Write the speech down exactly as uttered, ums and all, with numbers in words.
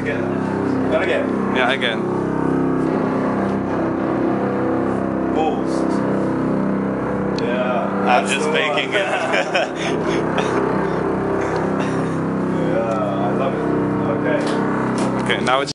again. Not again. Yeah, again. Balls. Yeah. I'm just faking it. Yeah, I love it. Okay. Okay, now it's